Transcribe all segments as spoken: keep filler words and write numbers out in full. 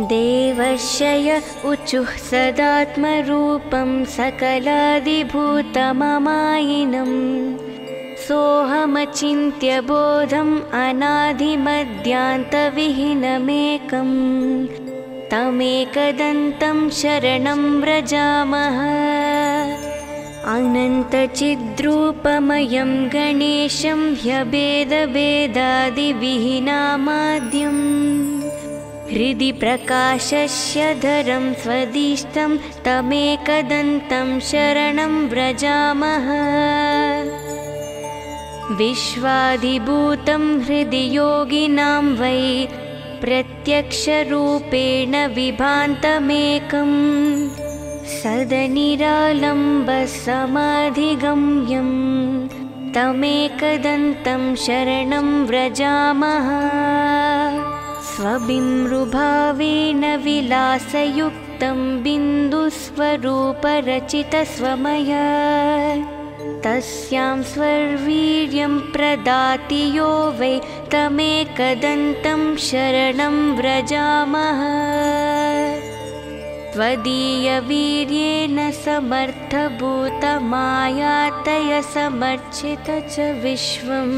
देवर्षय उचुः सदात्मरूपं सकलादिभूतममायिनं सोऽहमचिन्त्य बोधम् अनादिमध्यान्तविहीनमेकं तमेकदन्तं शरणं व्रजामः। अनन्तचिद्रूपमयं गणेशं ह्यभेदभेदादिविहीनामाद्यम् हृदि प्रकाशस्य धरं स्वदिष्टं तमेकदन्तं शरणं व्रजामः। विश्वाधिभूतं हृदि योगिनां वै प्रत्यक्षरूपेण विभान्तमेकं सदनिरालम्बसमाधिगम्यं तमेकदन्तं शरणं व्रजामः। स्वबिम्रुभावेन विलासयुक्तं बिन्दुस्वरूपरचितस्वमया तस्यां स्वर्वीर्यं प्रदाति यो वै तमेकदन्तं शरणं व्रजामः। त्वदीयवीर्येण समर्थभूतमायातय समर्चित च विश्वम्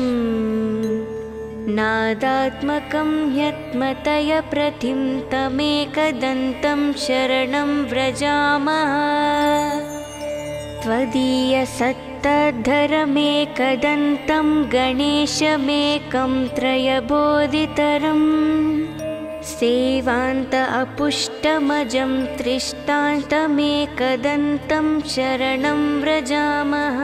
नादात्मकं यत्मतय प्रतिं तमेकदन्तं शरणं व्रजामः। त्वदीयसत्तद्धरमेकदन्तं गणेशमेकं त्रयबोधितरम् सेवान्त अपुष्टमजं त्रिष्टान्तमेकदन्तं शरणं व्रजामः।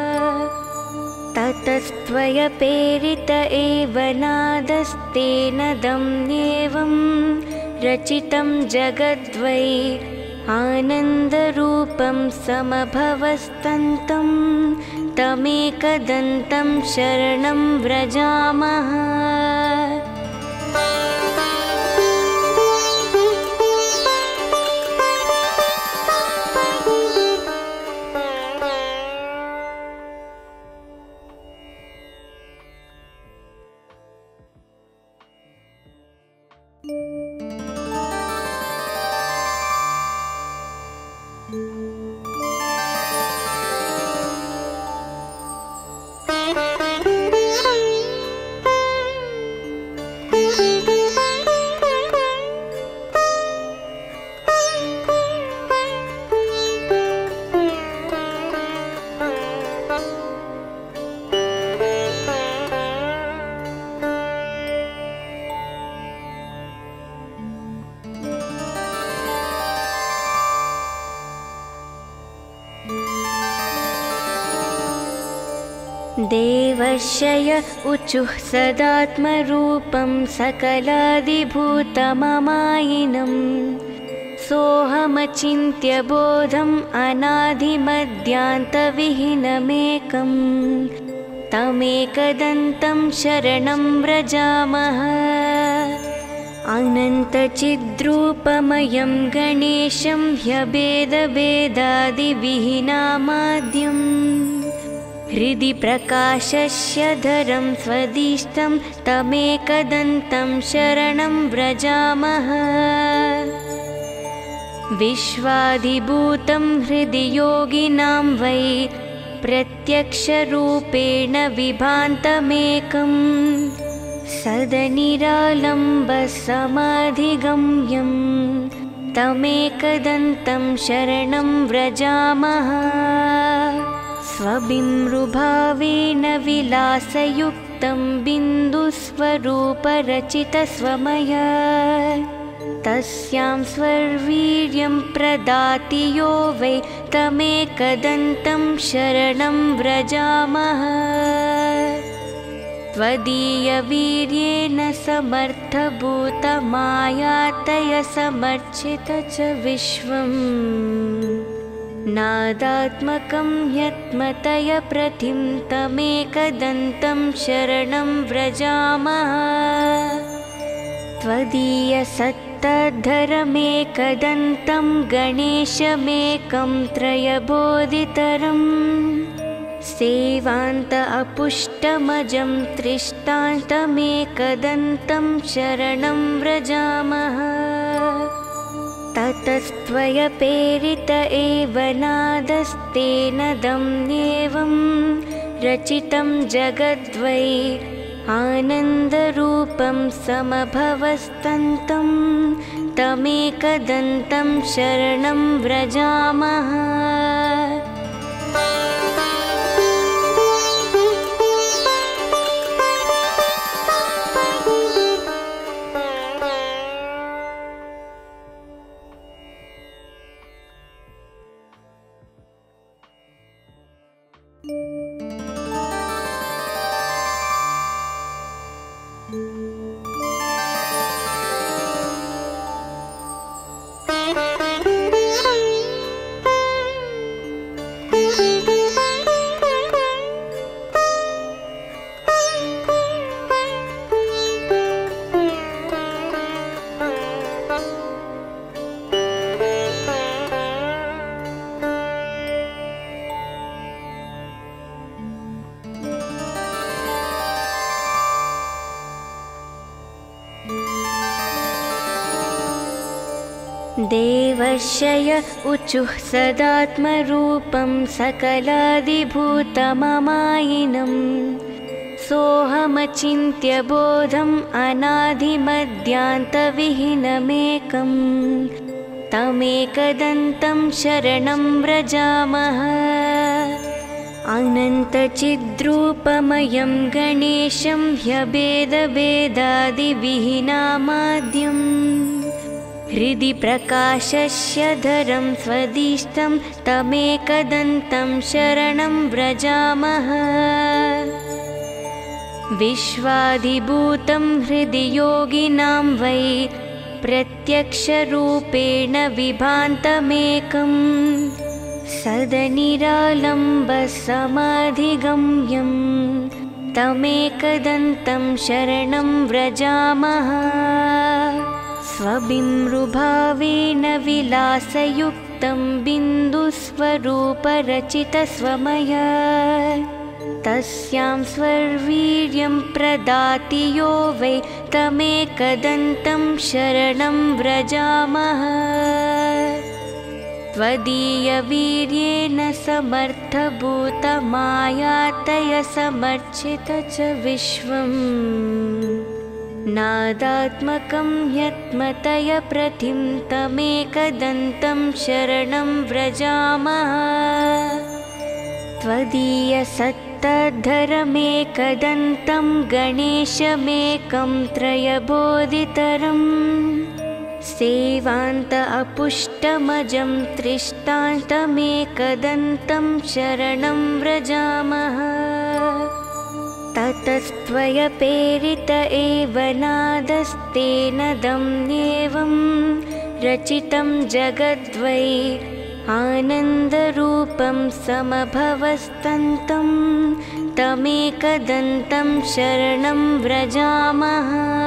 ततस्त्वयपेरित एव नादस्तेन दम्येवं रचितं जगद्वै आनन्दरूपं समभवस्तन्तं तमेकदन्तं शरणं व्रजामः। देवर्षय उचुः सदात्मरूपं सकलादिभूतममायिनं सोऽहमचिन्त्य बोधम् अनादिमध्यान्तविहीनमेकं तमेकदन्तं शरणं व्रजामः। अनन्तचिद्रूपमयं गणेशं ह्यभेदभेदादिविहीनामाद्यम् हृदि प्रकाशस्य धरं स्वदिष्टं तमेकदन्तं शरणं व्रजामः। विश्वाधिभूतं हृदि योगिनां वै प्रत्यक्षरूपेण विभान्तमेकं सदनिरालम्बसमाधिगम्यं तमेकदन्तं शरणं व्रजामः। स्वबिम्रुभावेन विलासयुक्तं बिन्दुस्वरूपरचितस्वमया तस्यां स्वर्वीर्यं प्रदाति यो वै तमेकदन्तं शरणं व्रजामः। त्वदीयवीर्येण समर्थभूतमायातय समर्चित च विश्वम् नादात्मकं यत्मतय प्रतिं तमेकदन्तं शरणं व्रजामः। त्वदीयसत्तद्धरमेकदन्तं गणेशमेकं त्रयबोधितरम् सेवान्त अपुष्टमजं त्रिष्टान्तमेकदन्तं शरणं व्रजामः। ततस्त्वया प्रेरित एव नादस्तेन दम्येवं रचितं जगद्वै आनन्दरूपं समभवस्तन्तं तमेकदन्तं शरणं व्रजामः। देवर्षय उचुः सदात्मरूपं सकलादिभूतममायिनं सोऽहमचिन्त्य बोधम् अनादिमध्यान्तविहीनमेकं तमेकदन्तं शरणं व्रजामः। अनन्तचिद्रूपमयं गणेशं ह्यभेदभेदादिविहीनामाद्यम् हृदि प्रकाशस्य धरं स्वदिष्टं तमेकदन्तं शरणं व्रजामः। विश्वाधिभूतं हृदि योगिनां वै प्रत्यक्षरूपेण विभान्तमेकं सदनिरालम्बसमाधिगम्यं तमेकदन्तं शरणं व्रजामः। स्वबिम्रुभावेन विलासयुक्तं बिन्दुस्वरूपरचितस्वमया तस्यां स्वर्वीर्यं प्रदाति यो वै तमेकदन्तं शरणं व्रजामः। त्वदीयवीर्येण समर्थभूतमायातय समर्चित च विश्वम् नादात्मकं ह्यत्मतया प्रतिं तमेकदन्तं शरणं व्रजामः। त्वदीयसत्ताधरमेकदन्तं गणेशमेकं त्रयबोधितरं सेवान्त अपुष्टमजं त्रिष्टान्तमेकदन्तं शरणं व्रजामः। ततस्त्वया प्रेरित एव नादस्तेन दम्येवं रचितं जगद्वै आनन्दरूपं समभवस्तन्तं तमेकदन्तं शरणं व्रजामः।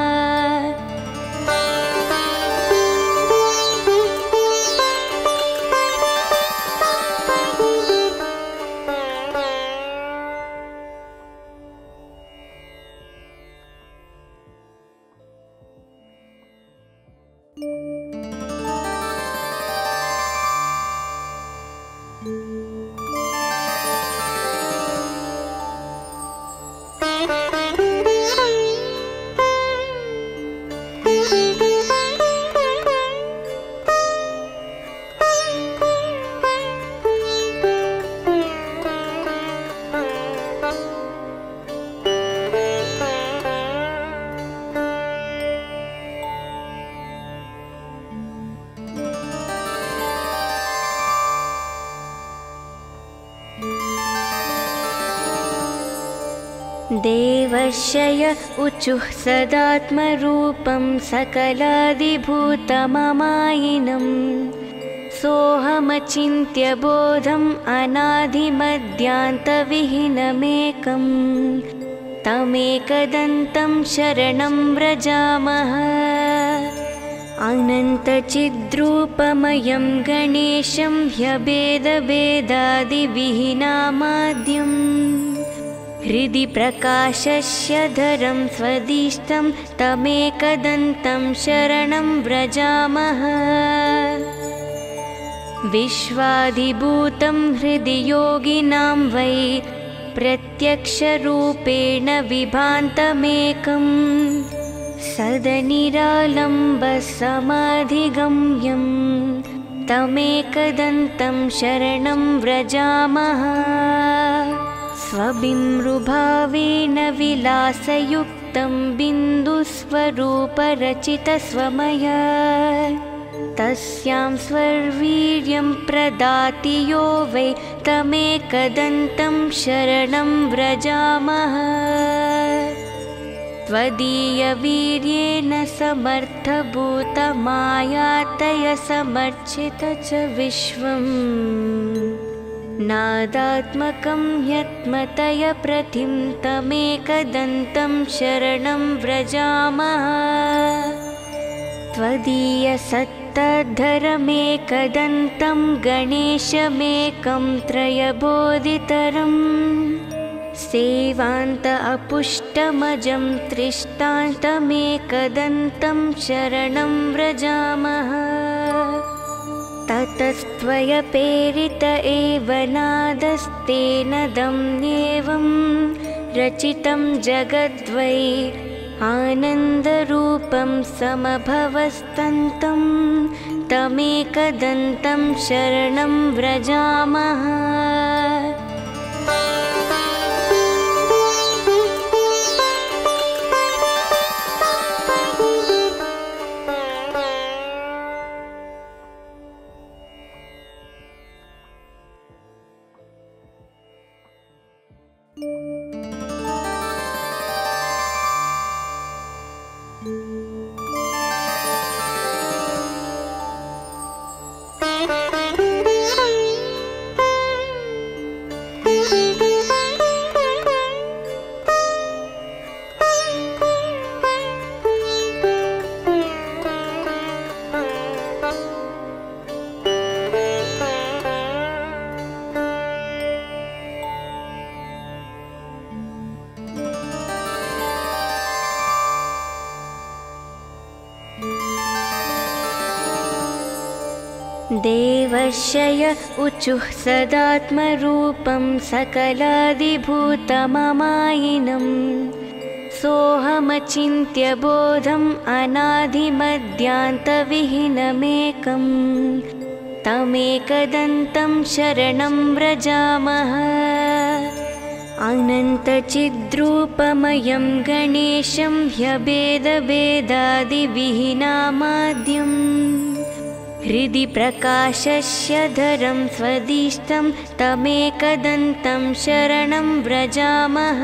देवर्षय उचुः सदात्मरूपं सकलादिभूतममायिनं सोऽहमचिन्त्य बोधम् अनादिमध्यान्तविहीनमेकं तमेकदन्तं शरणं व्रजामः। अनन्तचिद्रूपमयं गणेशं ह्यभेदभेदादिविहीनामाद्यम् हृदि प्रकाशस्य धरं स्वदिष्टं तमेकदन्तं शरणं व्रजामः। विश्वाधिभूतं हृदि योगिनां वै प्रत्यक्षरूपेण विभान्तमेकं सदनिरालम्बसमाधिगम्यं तमेकदन्तं शरणं व्रजामः। स्वबिम्रुभावेन विलासयुक्तं बिन्दुस्वरूपरचितस्वमया तस्यां स्वर्वीर्यं प्रदाति यो वै तमेकदन्तं शरणं व्रजामः। त्वदीयवीर्येण समर्थभूतमायातय समर्चित च विश्वम् नादात्मकं यत्मतय प्रतिं तमेकदन्तं शरणं व्रजामः। त्वदीयसत्तद्धरमेकदन्तं गणेशमेकं त्रयबोधितरम् सेवान्त अपुष्टमजं त्रिष्टान्तमेकदन्तं शरणं व्रजामः। ततस्त्वयपेरित एव नादस्तेन दम्येवं रचितं जगद्वै आनन्दरूपं समभवस्तन्तं तमेकदन्तं शरणं व्रजामः। देवर्षय उचुः सदात्मरूपं सकलादिभूतममायिनं सोऽहमचिन्त्य बोधम् अनादिमध्यान्तविहीनमेकं तमेकदन्तं शरणं व्रजामः। अनन्तचिद्रूपमयं गणेशं ह्यभेदभेदादिविहीनामाद्यम् हृदि प्रकाशस्य धरं स्वदिष्टं तमेकदन्तं शरणं व्रजामः।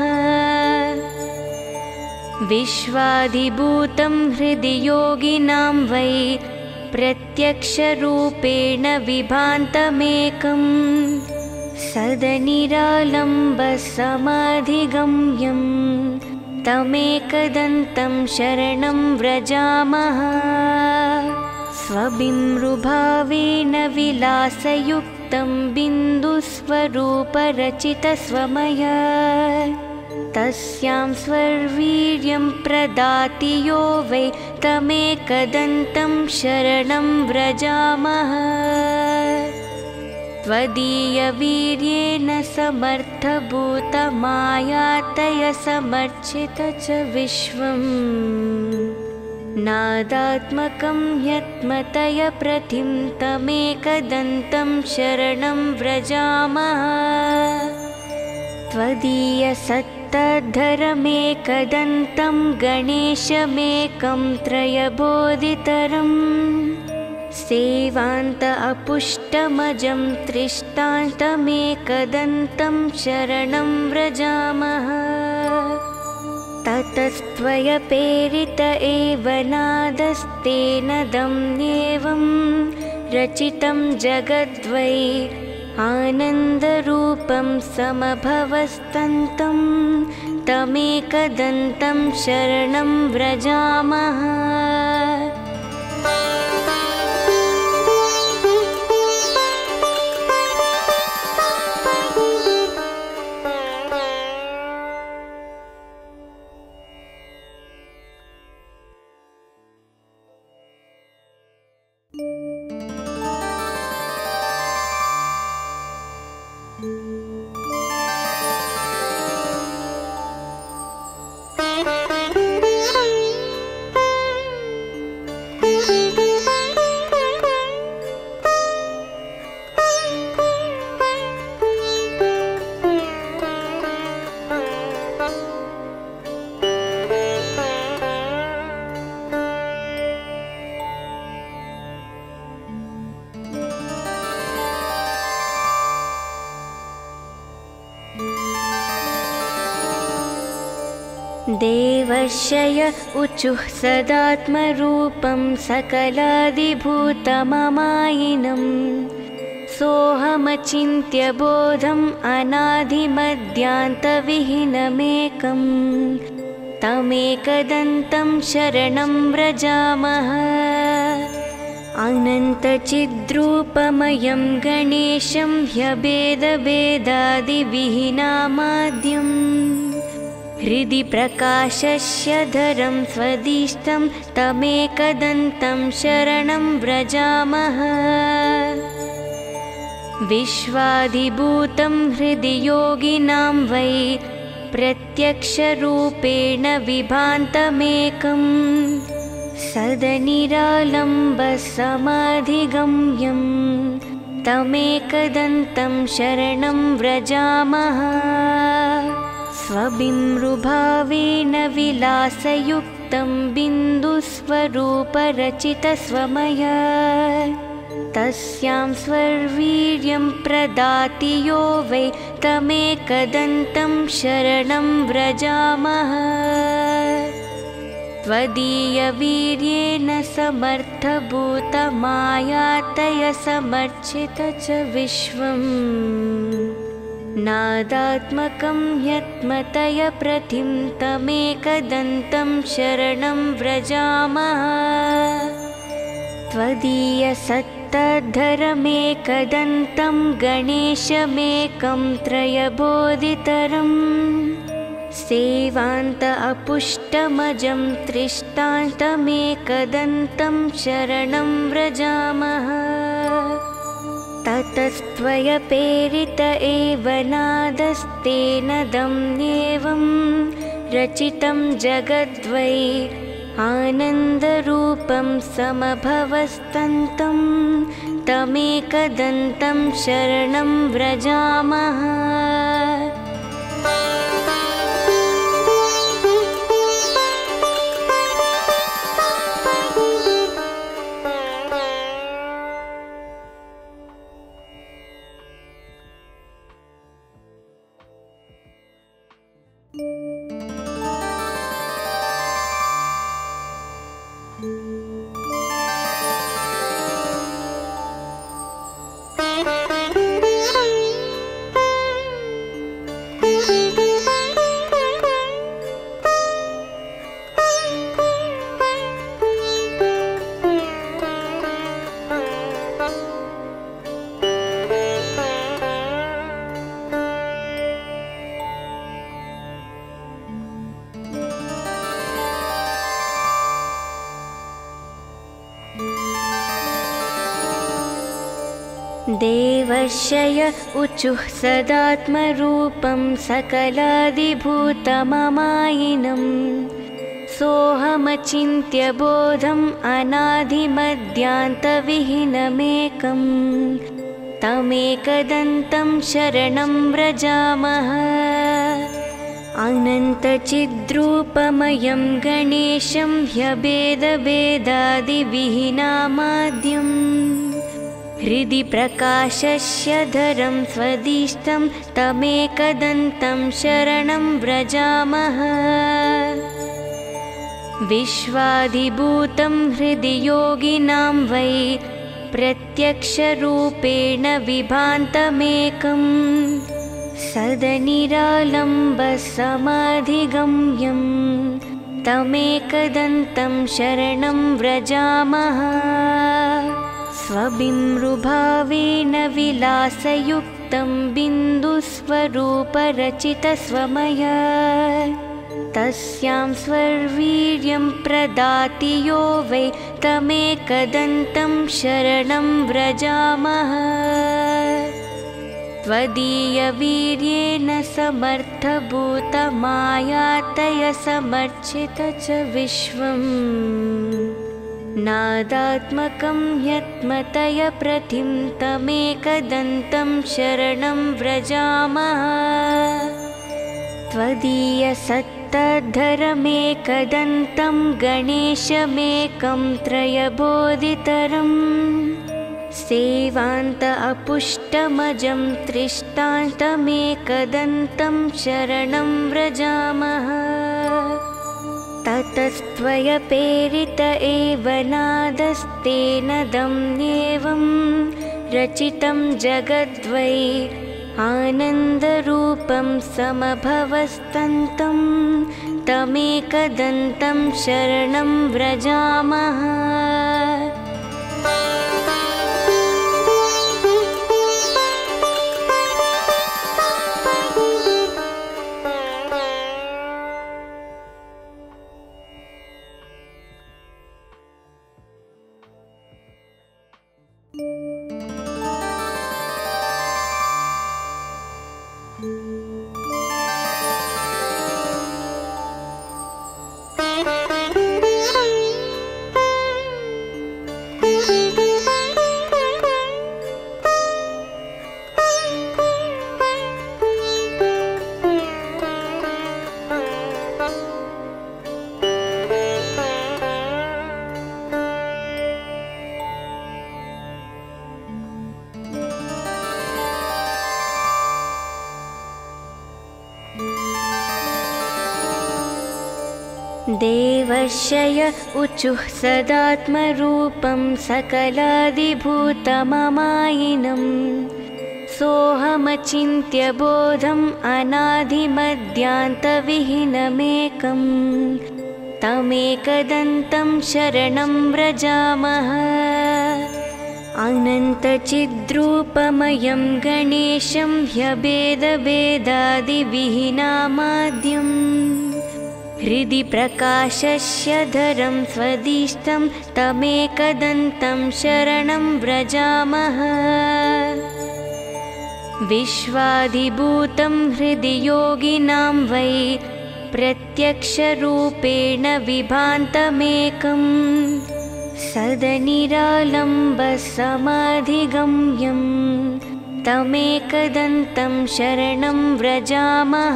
विश्वाधिभूतं हृदि योगिनां वै प्रत्यक्षरूपेण विभान्तमेकं सदनिरालम्बसमाधिगम्यं तमेकदन्तं शरणं व्रजामः। स्वबिम्रुभावेन विलासयुक्तं बिन्दुस्वरूपरचितस्वमया तस्यां स्वर्वीर्यं प्रदाति यो वै तमेकदन्तं शरणं व्रजामः। त्वदीयवीर्येण समर्थभूतमायातय समर्चित च विश्वम् नादात्मकं यत्मतय प्रतिं तमेकदन्तं शरणं व्रजामः। त्वदीयसत्तद्धरमेकदन्तं गणेशमेकं त्रयबोधितरम् सेवान्त अपुष्टमजं त्रिष्टान्तमेकदन्तं शरणं व्रजामः। ततस्त्वयपेरित एव नादस्तेन दम्येवं रचितं जगद्वै आनन्दरूपं समभवस्तन्तं तमेकदन्तं शरणं व्रजामः। देवर्षय उचुः सदात्मरूपं सकलादिभूतममायिनं सोऽहमचिन्त्य बोधम् अनादिमध्यान्तविहीनमेकं तमेकदन्तं शरणं व्रजामः। अनन्तचिद्रूपमयं गणेशं ह्यभेदभेदादिविहीनामाद्यम् हृदि प्रकाशस्य धरं स्वदिष्टं तमेकदन्तं शरणं व्रजामः। विश्वाधिभूतं हृदि योगिनां वै प्रत्यक्षरूपेण विभान्तमेकं सदनिरालम्बसमाधिगम्यं तमेकदन्तं शरणं व्रजामः। स्वबिम्रुभावेन विलासयुक्तं बिन्दुस्वरूपरचितस्वमया तस्यां स्वर्वीर्यं प्रदाति यो वै तमेकदन्तं शरणं व्रजामः। त्वदीयवीर्येण समर्थभूतमायातय समर्चित च विश्वम् नादात्मकं यत्मतय प्रतिं तमेकदन्तं शरणं व्रजामः। त्वदीयसत्तद्धरमेकदन्तं गणेशमेकं त्रयबोधितरम् सेवान्त अपुष्टमजं त्रिष्टान्तमेकदन्तं शरणं व्रजामः। ततस्त्वयपेरित एव नादस्तेन दम्येवं रचितं जगद्वै आनन्दरूपं समभवस्तन्तं तमेकदन्तं शरणं व्रजामः। देवर्षय उचुः सदात्मरूपं सकलादिभूतममायिनं सोऽहमचिन्त्य बोधम् अनादिमध्यान्तविहीनमेकं तमेकदन्तं शरणं व्रजामः। अनन्तचिद्रूपमयं गणेशं ह्यभेदभेदादिविहीनामाद्यम् हृदि प्रकाशस्य धरं स्वदिष्टं तमेकदन्तं शरणं व्रजामः। विश्वाधिभूतं हृदि योगिनां वै प्रत्यक्षरूपेण विभान्तमेकं सदनिरालम्बसमाधिगम्यं तमेकदन्तं शरणं व्रजामः। स्वबिम्रुभावेन विलासयुक्तं बिन्दुस्वरूपरचितस्वमया तस्यां स्वर्वीर्यं प्रदाति यो वै तमेकदन्तं शरणं व्रजामः। त्वदीयवीर्येण समर्थभूतमायातय समर्चित च विश्वम् नादात्मकं यत्मतय प्रतिं तमेकदन्तं शरणं व्रजामः त्वदीयसत्तद्धरमेकदन्तं गणेशमेकं त्रयबोधितरम् सेवान्त अपुष्टमजं त्रिष्टान्तमेकदन्तं शरणं व्रजामः ततस्त्वयपेरित एव नादस्तेन दम्येवं रचितं जगद्वै आनन्दरूपं समभवस्तन्तं तमेकदन्तं शरणं व्रजामः देवर्षय उचुः सदात्मरूपं सकलादिभूतममायिनं सोऽहमचिन्त्य बोधम् अनादिमध्यान्तविहीनमेकं तमेकदन्तं शरणं व्रजामः अनन्तचिद्रूपमयं गणेशं ह्यभेदभेदादिविहीनामाद्यम् हृदि प्रकाशस्य धरं स्वदिष्टं तमेकदन्तं शरणं व्रजामः विश्वाधिभूतं हृदि योगिनां वै प्रत्यक्षरूपेण विभान्तमेकं सदनिरालम्बसमाधिगम्यं तमेकदन्तं शरणं व्रजामः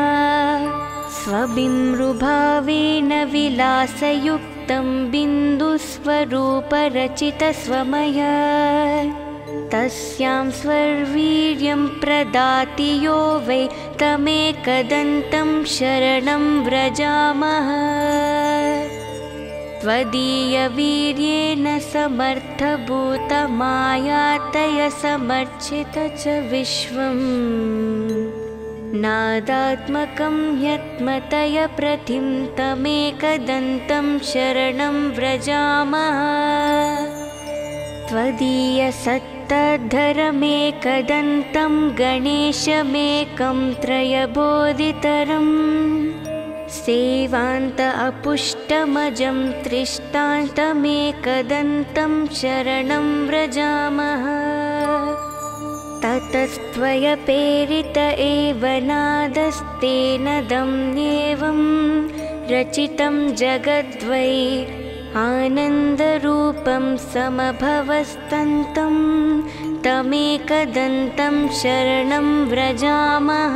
स्वबिम्रुभावेन विलासयुक्तं बिन्दुस्वरूपरचितस्वमया तस्यां स्वर्वीर्यं प्रदाति यो वै तमेकदन्तं शरणं व्रजामः त्वदीयवीर्येण समर्थभूतमायातय समर्चित च विश्वम् नादात्मकं यत्मतय प्रतिं तमेकदन्तं शरणं व्रजामः त्वदीयसत्तद्धरमेकदन्तं गणेशमेकं त्रयबोधितरम् सेवान्त अपुष्टमजं त्रिष्टान्तमेकदन्तं शरणं व्रजामः ततस्त्वयपेरित एव नादस्तेन दम्येवं रचितं जगद्वै आनन्दरूपं समभवस्तन्तं तमेकदन्तं शरणं व्रजामः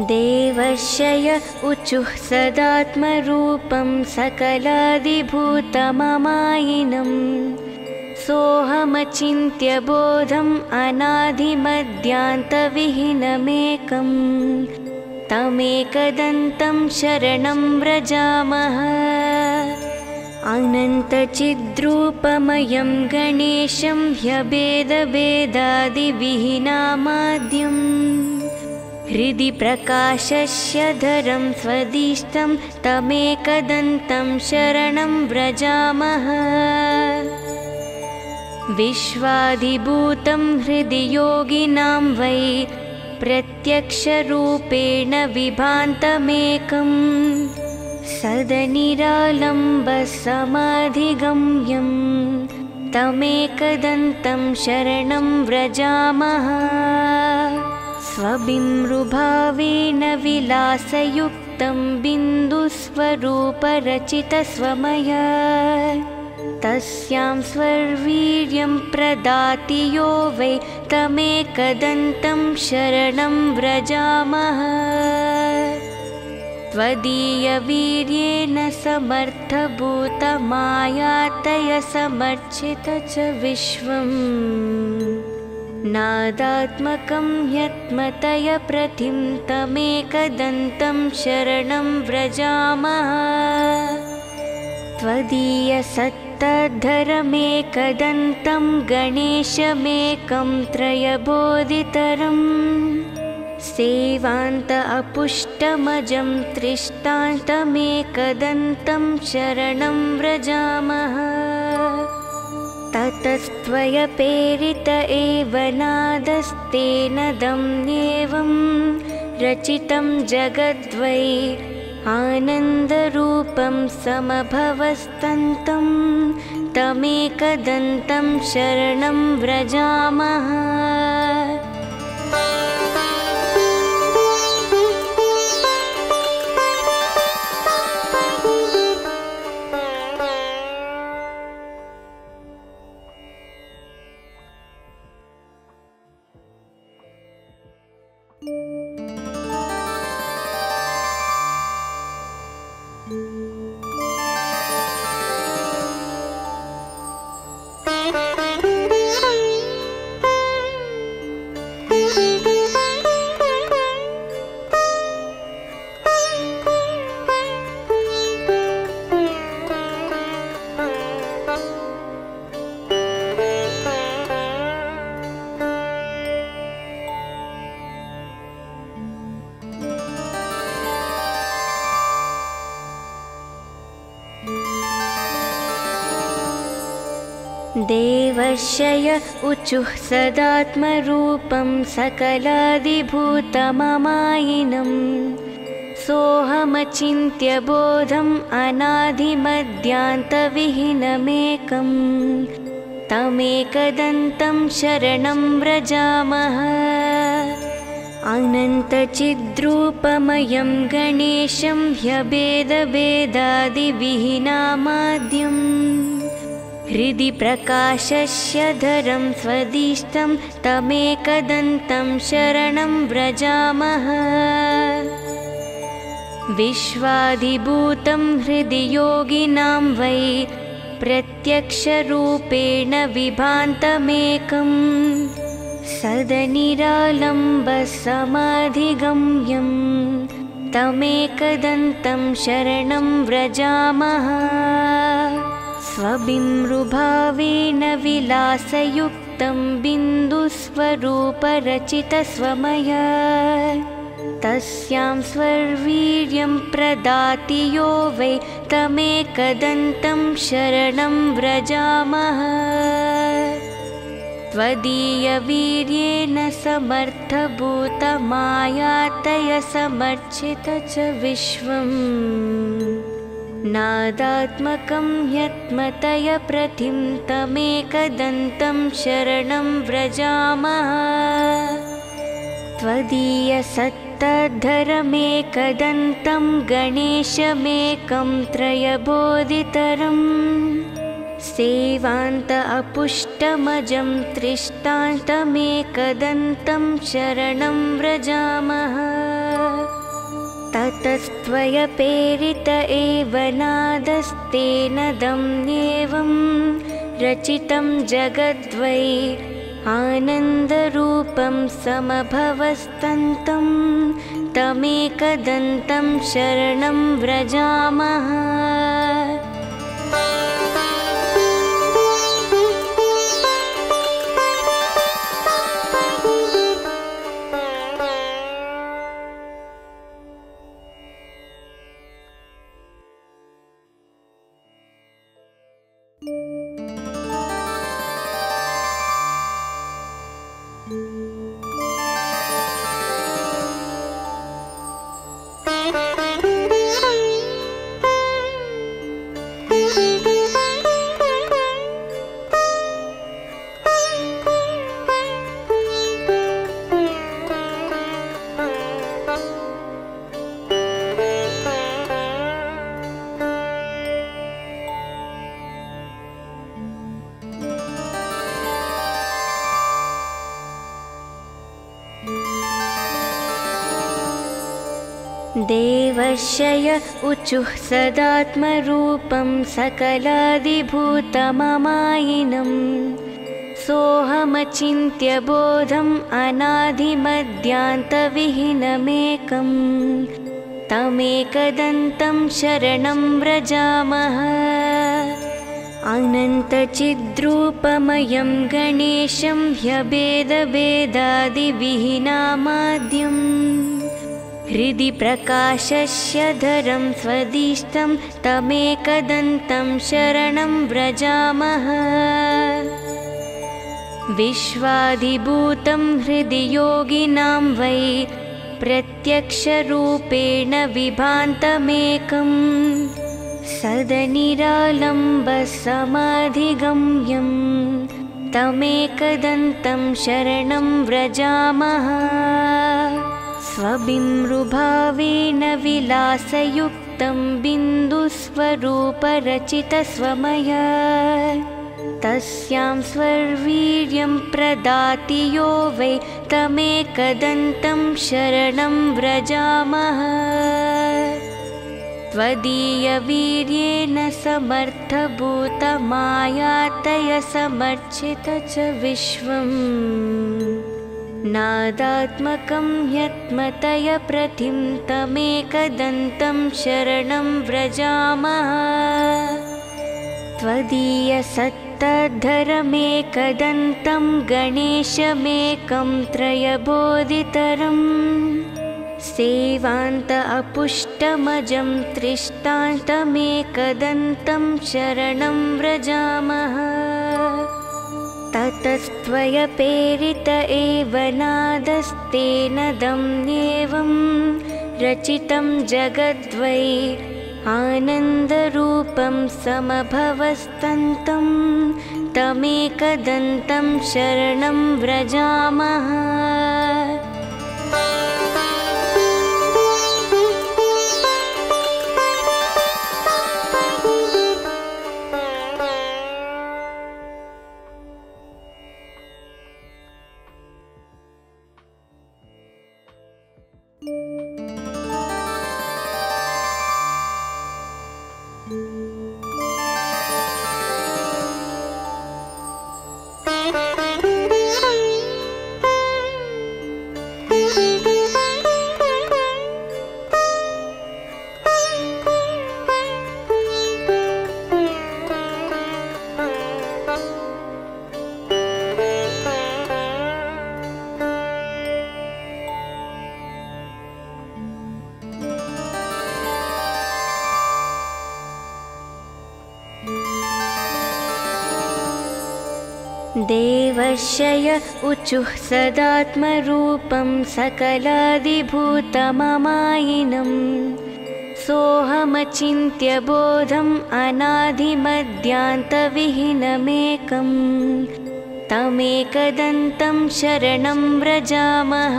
देवर्षय उचुः सदात्मरूपं सकलादिभूतममायिनं सोऽहमचिन्त्य बोधम् अनादिमध्यान्तविहीनमेकं तमेकदन्तं शरणं व्रजामः। अनन्तचिद्रूपमयं गणेशं ह्यभेदभेदादिविहीनामाद्यम् हृदि प्रकाशस्य धरं स्वदिष्टं तमेकदन्तं शरणं व्रजामः। विश्वाधिभूतं हृदि योगिनां वै प्रत्यक्षरूपेण विभान्तमेकं सदनिरालम्बसमाधिगम्यं तमेकदन्तं शरणं व्रजामः। स्वबिम्रुभावेन विलासयुक्तं बिन्दुस्वरूपरचितस्वमया तस्यां स्वर्वीर्यं प्रदाति यो वै तमेकदन्तं शरणं व्रजामः। त्वदीयवीर्येण समर्थभूतमायातय समर्चित च विश्वम् नादात्मकं यत्मतय प्रतिं तमेकदन्तं शरणं व्रजामः। त्वदीयसत्तद्धरमेकदन्तं गणेशमेकं त्रयबोधितरम् सेवान्त अपुष्टमजं त्रिष्टान्तमेकदन्तं शरणं व्रजामः। ततस्त्वयपेरित एव नादस्तेन दम्येवं रचितं जगद्वै आनन्दरूपं समभवस्तन्तं तमेकदन्तं शरणं व्रजामः। देवर्षय उचुः सदात्मरूपं सकलादिभूतममायिनं सोऽहमचिन्त्य बोधम् अनादिमध्यान्तविहीनमेकं तमेकदन्तं शरणं व्रजामः। अनन्तचिद्रूपमयं गणेशं ह्यभेदभेदादिविहीनामाद्यम् हृदि प्रकाशस्य धरं स्वदिष्टं तमेकदन्तं शरणं व्रजामः। विश्वाधिभूतं हृदि योगिनां वै प्रत्यक्षरूपेण विभान्तमेकं सदनिरालम्बसमाधिगम्यं तमेकदन्तं शरणं व्रजामः। स्वबिम्रुभावेन विलासयुक्तं बिन्दुस्वरूपरचितस्वमया तस्यां स्वर्वीर्यं प्रदाति यो वै तमेकदन्तं शरणं व्रजामः। त्वदीयवीर्येण समर्थभूतमायातय समर्चित च विश्वम् नादात्मकं यत्मतय प्रतिं तमेकदन्तं शरणं व्रजामः। त्वदीयसत्तद्धरमेकदन्तं गणेशमेकं त्रयबोधितरम् सेवान्त अपुष्टमजं त्रिष्टान्तमेकदन्तं शरणं व्रजामः। ततस्त्वयपेरित एव नादस्तेन दम्येवं रचितं जगद्वै आनन्दरूपं समभवस्तन्तं तमेकदन्तं शरणं व्रजामः। देवर्षय उचुः सदात्मरूपं सकलादिभूतममायिनं सोऽहमचिन्त्य बोधम् अनादिमध्यान्तविहीनमेकं तमेकदन्तं शरणं व्रजामः। अनन्तचिद्रूपमयं गणेशं ह्यभेदभेदादिविहीनामाद्यम् हृदि प्रकाशस्य धरं स्वदिष्टं तमेकदन्तं शरणं व्रजामः। विश्वाधिभूतं हृदि योगिनां वै प्रत्यक्षरूपेण विभान्तमेकं सदनिरालम्बसमाधिगम्यं तमेकदन्तं शरणं व्रजामः। स्वबिम्रुभावेन विलासयुक्तं बिन्दुस्वरूपरचितस्वमया तस्यां स्वर्वीर्यं प्रदाति यो वै तमेकदन्तं शरणं व्रजामः। त्वदीयवीर्येण समर्थभूतमायातय समर्चित च विश्वम् नादात्मकं यत्मतय प्रतिं तमेकदन्तं शरणं व्रजामः। त्वदीयसत्तद्धरमेकदन्तं गणेशमेकं त्रयबोधितरं सेवान्त अपुष्टमजं त्रिष्टान्तमेकदन्तं शरणं व्रजामः। ततस्त्वयपेरित एव नादस्तेन दम्येवं रचितं जगद्वै आनन्दरूपं समभवस्तन्तं तमेकदन्तं शरणं व्रजामः। देवर्षय उचुः सदात्मरूपं सकलादिभूतममायिनं सोऽहमचिन्त्य बोधम् अनादिमध्यान्तविहीनमेकं तमेकदन्तं शरणं व्रजामः।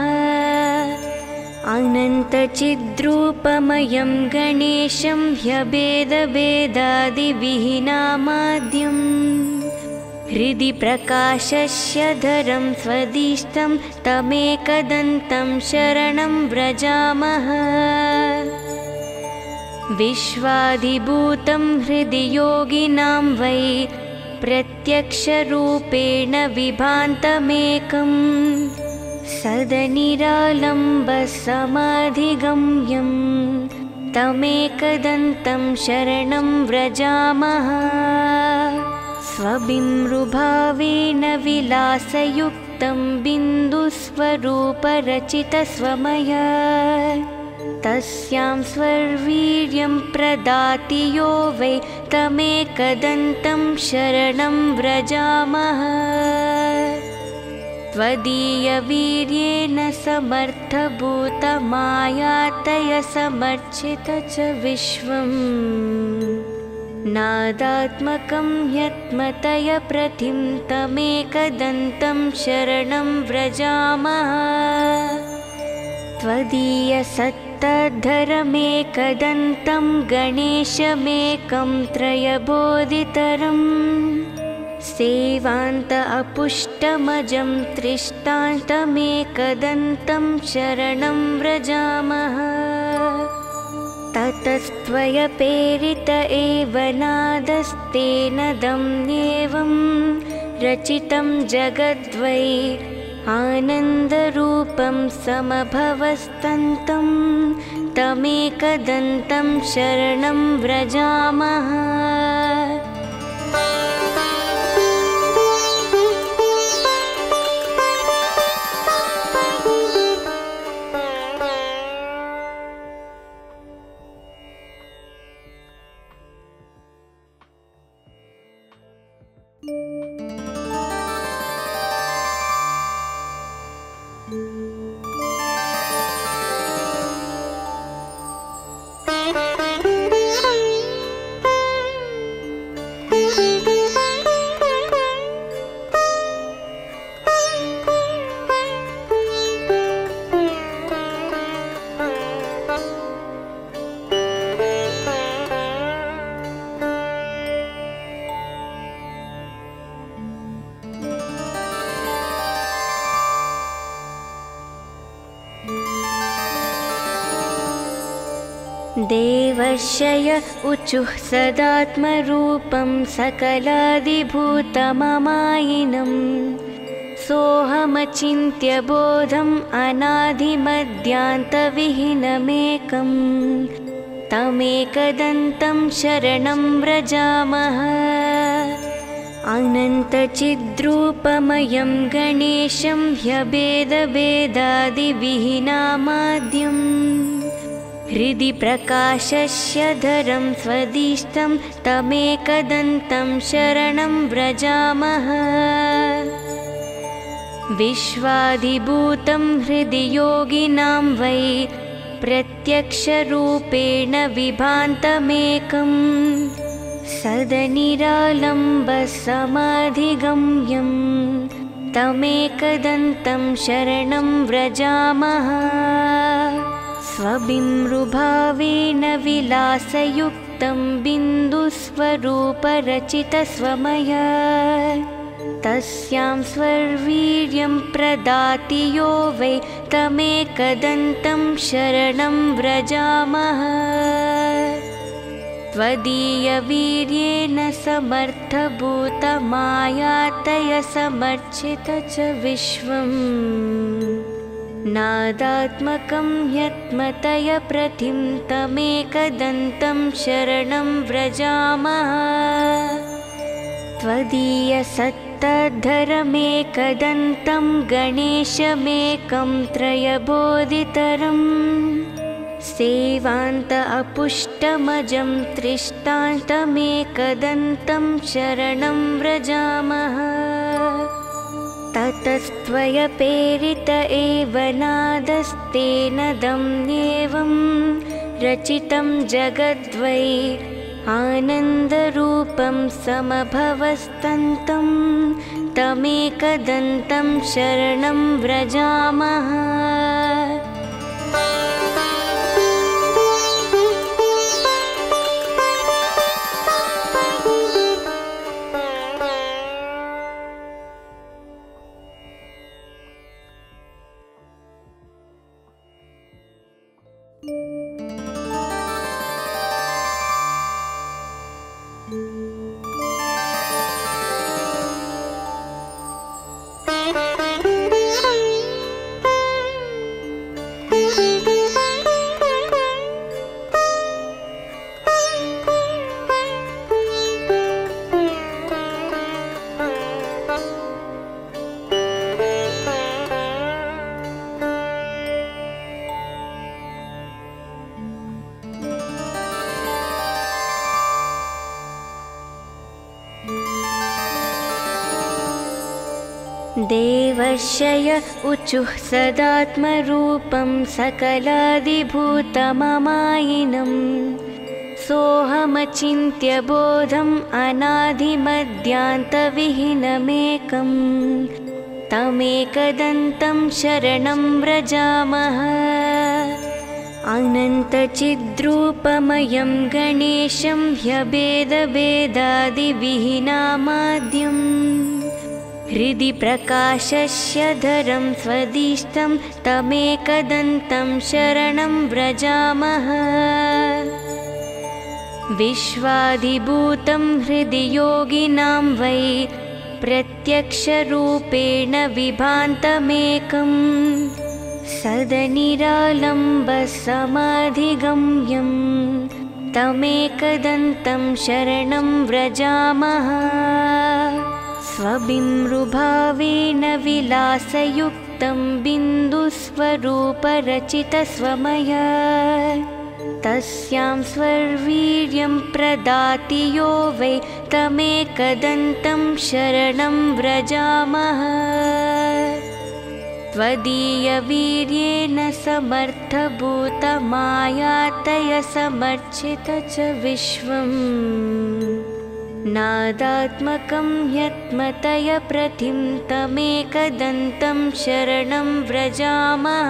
अनन्तचिद्रूपमयं गणेशं ह्यभेदभेदादिविहीनामाद्यम् हृदि प्रकाशस्य धरं स्वदिष्टं तमेकदन्तं शरणं व्रजामः। विश्वाधिभूतं हृदि योगिनां वै प्रत्यक्षरूपेण विभान्तमेकं सदनिरालम्बसमाधिगम्यं तमेकदन्तं शरणं व्रजामः। स्वबिम्रुभावेन विलासयुक्तं बिन्दुस्वरूपरचितस्वमया तस्यां स्वर्वीर्यं प्रदाति यो वै तमेकदन्तं शरणं व्रजामः। त्वदीयवीर्येण समर्थभूतमायातय समर्चित च विश्वम् नादात्मकं यत्मतय प्रतिं तमेकदन्तं शरणं व्रजामः। त्वदीयसत्तद्धरमेकदन्तं गणेशमेकं त्रयबोधितरम् सेवान्त अपुष्टमजं त्रिष्टान्तमेकदन्तं शरणं व्रजामः। ततस्त्वयपेरित एव नादस्तेन दम्येवं रचितं जगद्वै आनन्दरूपं समभवस्तन्तं तमेकदन्तं शरणं व्रजामः। देवर्षय उचुः सदात्मरूपं सकलादिभूतममायिनं सोऽहमचिन्त्य बोधम् अनादिमध्यान्तविहीनमेकं तमेकदन्तं शरणं व्रजामः। अनन्तचिद्रूपमयं गणेशं ह्यभेदभेदादिविहीनामाद्यम् हृदि प्रकाशस्य धरं स्वदिष्टं तमेकदन्तं शरणं व्रजामः। विश्वाधिभूतं हृदि योगिनां वै प्रत्यक्षरूपेण विभान्तमेकं सदनिरालम्बसमाधिगम्यं तमेकदन्तं शरणं व्रजामः। स्वबिम्रुभावेन विलासयुक्तं बिन्दुस्वरूपरचितस्वमया तस्यां स्वर्वीर्यं प्रदाति यो वै तमेकदन्तं शरणं व्रजामः। त्वदीयवीर्येण समर्थभूतमायातय समर्चित च विश्वम् नादात्मकं यत्मतय प्रतिं तमेकदन्तं शरणं व्रजामः। त्वदीयसत्तद्धरमेकदन्तं गणेशमेकं त्रयबोधितरम् सेवान्त अपुष्टमजं त्रिष्टान्तमेकदन्तं शरणं व्रजामः। ततस्त्वयपेरित एव नादस्तेन दम्येवं रचितं जगद्वै आनन्दरूपं समभवस्तन्तं तमेकदन्तं शरणं व्रजामः। देवर्षय उचुः सदात्मरूपं सकलादिभूतममायिनं सोऽहमचिन्त्य बोधम् अनादिमध्यान्तविहीनमेकं तमेकदन्तं शरणं व्रजामः। अनन्तचिद्रूपमयं गणेशं ह्यभेदभेदादिविहीनामाद्यम् हृदि प्रकाशस्य धरं स्वदिष्टं तमेकदन्तं शरणं व्रजामः। विश्वाधिभूतं हृदि योगिनां वै प्रत्यक्षरूपेण विभान्तमेकं सदनिरालम्बसमाधिगम्यं तमेकदन्तं शरणं व्रजामः। स्वबिम्रुभावेन विलासयुक्तं बिन्दुस्वरूपरचितस्वमया तस्यां स्वर्वीर्यं प्रदाति यो वै तमेकदन्तं शरणं व्रजामः। त्वदीयवीर्येण समर्थभूतमायातय समर्चित च विश्वम् नादात्मकं यत्मतय प्रतिं तमेकदन्तं शरणं व्रजामः।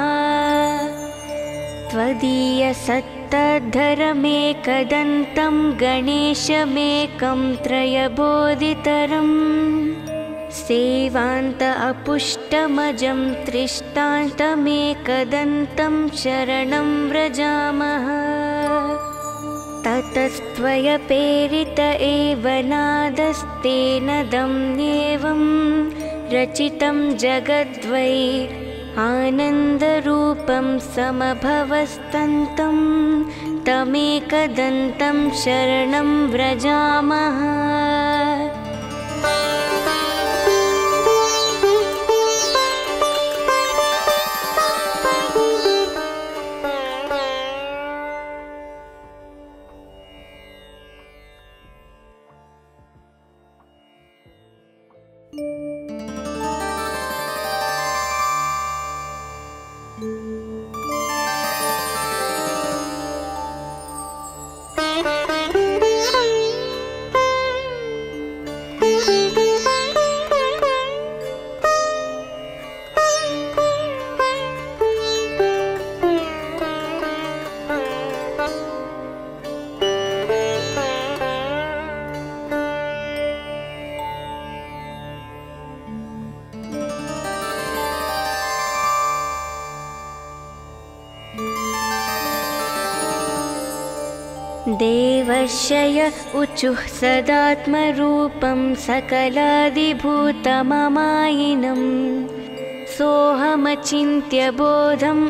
त्वदीयसत्तद्धरमेकदन्तं गणेशमेकं त्रयबोधितरम् सेवान्त अपुष्टमजं त्रिष्टान्तमेकदन्तं शरणं व्रजामः। ततस्त्वयपेरित एव नादस्तेन दम्येवं रचितं जगद्वै आनन्दरूपं समभवस्तन्तं तमेकदन्तं शरणं व्रजामः। देवर्षय उचुः सदात्मरूपं सकलादिभूतममायिनं सोऽहमचिन्त्य बोधम्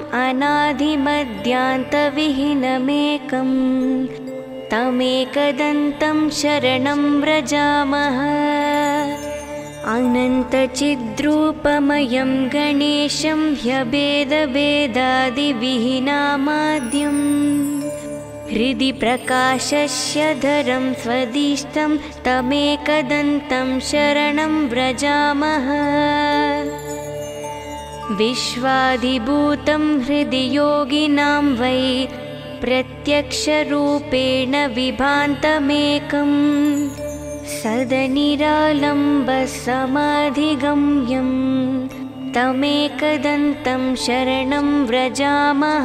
अनादिमध्यान्तविहीनमेकं तमेकदन्तं शरणं व्रजामः। अनन्तचिद्रूपमयं गणेशं ह्यभेदभेदादिविहीनामाद्यम् हृदि प्रकाशस्य धरं स्वदिष्टं तमेकदन्तं शरणं व्रजामः। विश्वाधिभूतं हृदि योगिनां वै प्रत्यक्षरूपेण विभान्तमेकं सदनिरालम्बसमाधिगम्यं तमेकदन्तं शरणं व्रजामः।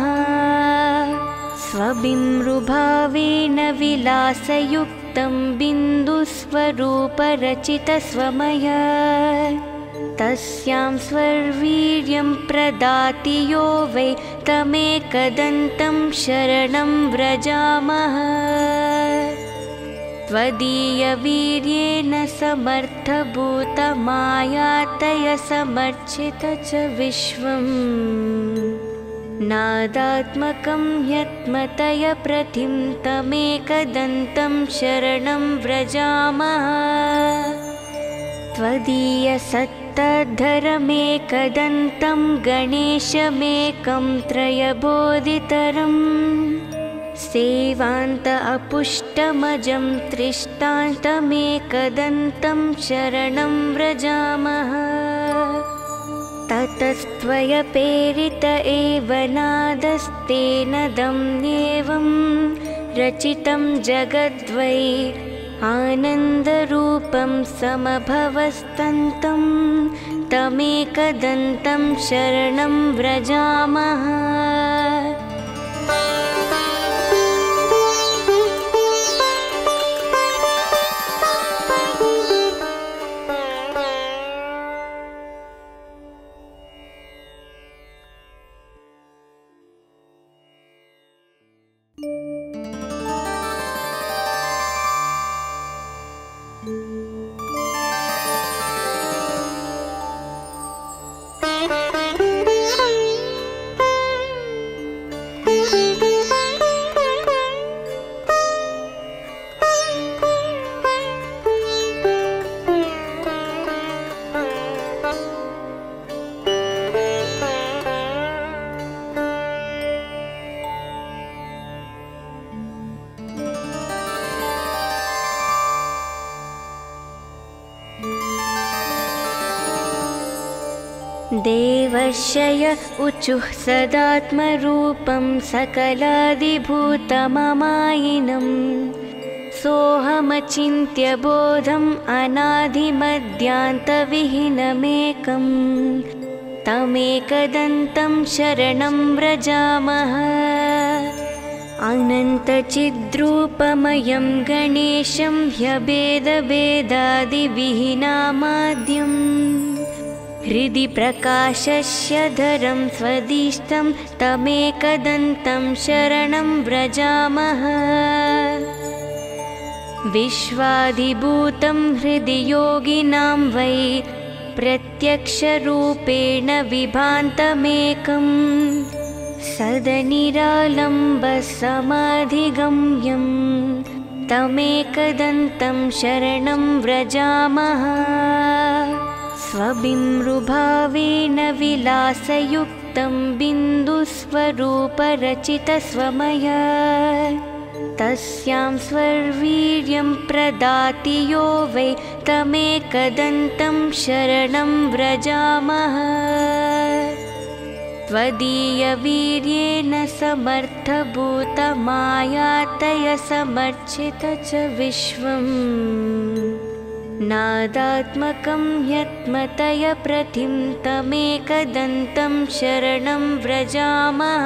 स्वबिम्रुभावेन विलासयुक्तं बिन्दुस्वरूपरचितस्वमया तस्यां स्वर्वीर्यं प्रदाति यो वै तमेकदन्तं शरणं व्रजामः। त्वदीयवीर्येण समर्थभूतमायातय समर्चित च विश्वम् नादात्मकं यत्मतय प्रतिं तमेकदन्तं शरणं व्रजामः। त्वदीयसत्तद्धरमेकदन्तं गणेशमेकं त्रयबोधितरम् सेवान्त अपुष्टमजं त्रिष्टान्तमेकदन्तं शरणं व्रजामः। ततस्त्वयपेरित एव नादस्तेन दम्येवं रचितं जगद्वै आनन्दरूपं समभवस्तन्तं तमेकदन्तं शरणं व्रजामः। देवर्षय उचुः सदात्मरूपं सकलादिभूतममायिनं सोऽहमचिन्त्य बोधम् अनादिमध्यान्तविहीनमेकं तमेकदन्तं शरणं व्रजामः। अनन्तचिद्रूपमयं गणेशं ह्यभेदभेदादिविहीनामाद्यम् हृदि प्रकाशस्य धरं स्वदिष्टं तमेकदन्तं शरणं व्रजामः। विश्वाधिभूतं हृदि योगिनां वै प्रत्यक्षरूपेण विभान्तमेकं सदनिरालम्बसमाधिगम्यं तमेकदन्तं शरणं व्रजामः। स्वबिम्रुभावेन विलासयुक्तं बिन्दुस्वरूपरचितस्वमया तस्यां स्वर्वीर्यं प्रदाति यो वै तमेकदन्तं शरणं व्रजामः। त्वदीयवीर्येण समर्थभूतमायातय समर्चित च विश्वम् नादात्मकं यत्मतय प्रतिं तमेकदन्तं शरणं व्रजामः।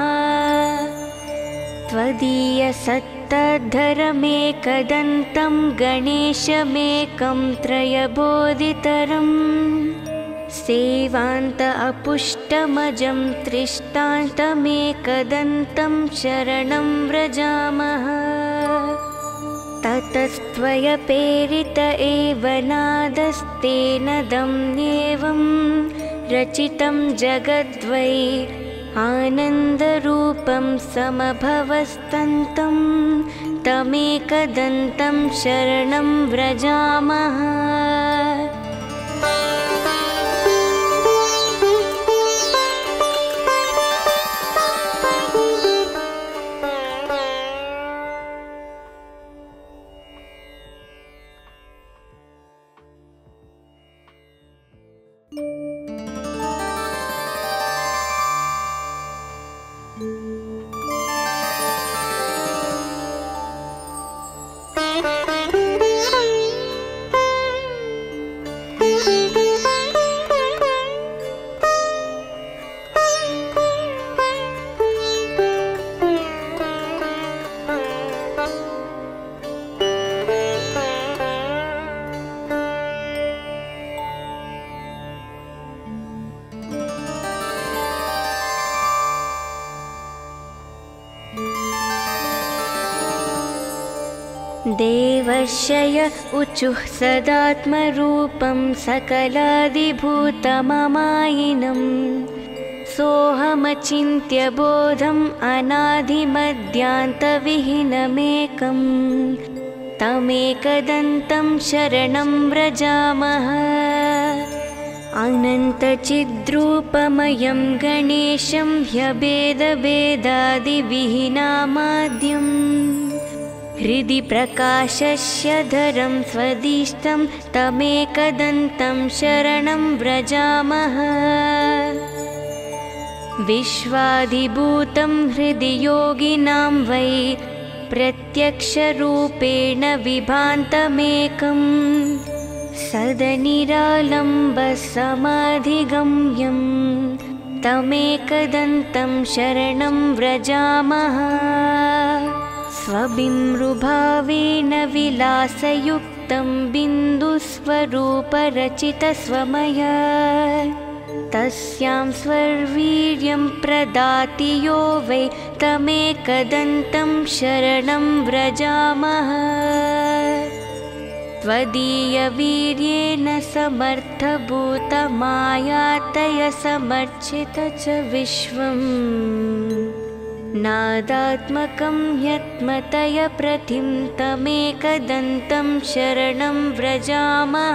त्वदीयसत्तद्धरमेकदन्तं गणेशमेकं त्रयबोधितरम् सेवान्त अपुष्टमजं त्रिष्टान्तमेकदन्तं शरणं व्रजामः। ततस्त्वयपेरित एव नादस्तेन दम्येवं रचितं जगद्वै आनन्दरूपं समभवस्तन्तं तमेकदन्तं शरणं व्रजामः। देवर्षय उचुः सदात्मरूपं सकलादिभूतममायिनं सोऽहमचिन्त्य बोधम् अनादिमध्यान्तविहीनमेकं तमेकदन्तं शरणं व्रजामः। अनन्तचिद्रूपमयं गणेशं ह्यभेदभेदादिविहीनामाद्यम् हृदि प्रकाशस्य धरं स्वदिष्टं तमेकदन्तं शरणं व्रजामः। विश्वाधिभूतं हृदि योगिनां वै प्रत्यक्षरूपेण विभान्तमेकं सदनिरालम्बसमाधिगम्यं तमेकदन्तं शरणं व्रजामः। स्वबिम्रुभावेन विलासयुक्तं बिन्दुस्वरूपरचितस्वमया तस्यां स्वर्वीर्यं प्रदाति यो वै तमेकदन्तं शरणं व्रजामः। त्वदीयवीर्येण समर्थभूतमायातय समर्चित च विश्वम् नादात्मकं यत्मतय प्रतिं तमेकदन्तं शरणं व्रजामः।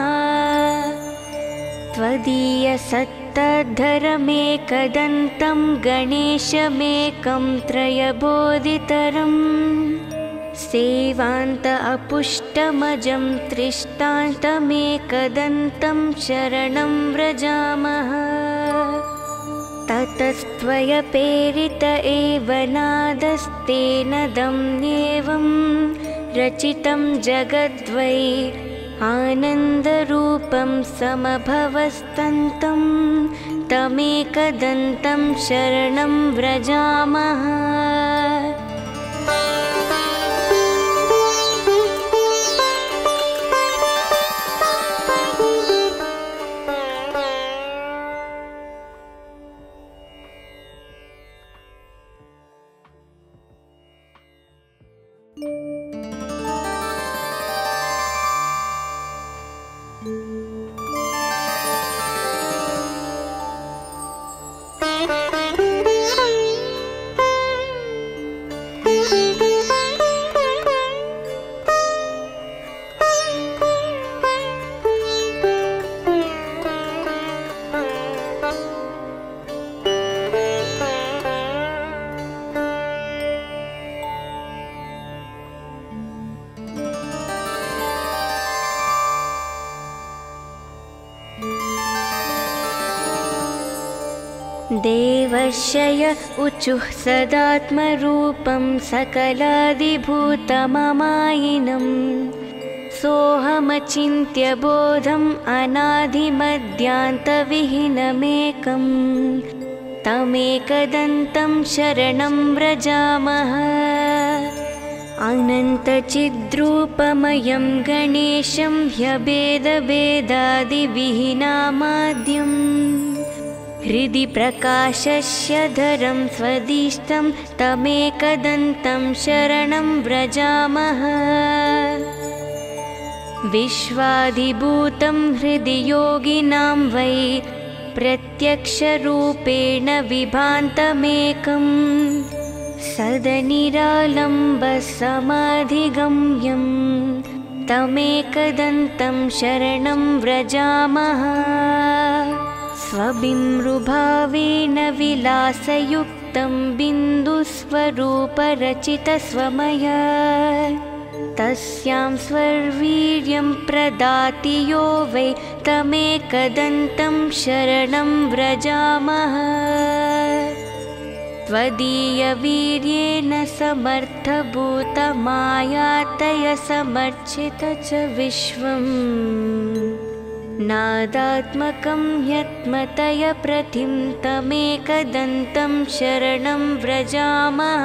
त्वदीयसत्तद्धरमेकदन्तं गणेशमेकं त्रयबोधितरम् सेवान्त अपुष्टमजं त्रिष्टान्तमेकदन्तं शरणं व्रजामः। ततस्त्वयपेरित एव नादस्तेन दम्येवं रचितं जगद्वै आनन्दरूपं समभवस्तन्तं तमेकदन्तं शरणं व्रजामः। देवर्षय उचुः सदात्मरूपं सकलादिभूतममायिनं सोऽहमचिन्त्य बोधम् अनादिमध्यान्तविहीनमेकं तमेकदन्तं शरणं व्रजामः। अनन्तचिद्रूपमयं गणेशं ह्यभेदभेदादिविहीनामाद्यम् हृदि प्रकाशस्य धरं स्वदिष्टं तमेकदन्तं शरणं व्रजामः। विश्वाधिभूतं हृदि योगिनां वै प्रत्यक्षरूपेण विभान्तमेकं सदनिरालम्बसमाधिगम्यं तमेकदन्तं शरणं व्रजामः। स्वबिम्रुभावेन विलासयुक्तं बिन्दुस्वरूपरचितस्वमया तस्यां स्वर्वीर्यं प्रदाति यो वै तमेकदन्तं शरणं व्रजामः। त्वदीयवीर्येण समर्थभूतमायातय समर्चित च विश्वम् नादात्मकं यत्मतय प्रतिं तमेकदन्तं शरणं व्रजामः।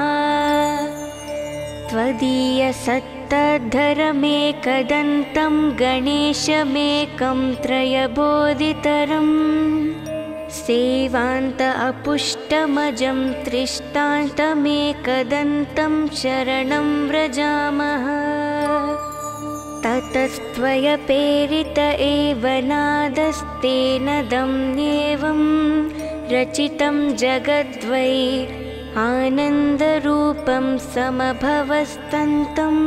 त्वदीयसत्तद्धरमेकदन्तं गणेशमेकं त्रयबोधितरम् सेवान्त अपुष्टमजं त्रिष्टान्तमेकदन्तं शरणं व्रजामः। ततस्त्वयपेरित एव नादस्तेन दम्येवं रचितं जगद्वै आनन्दरूपं समभवस्तन्तं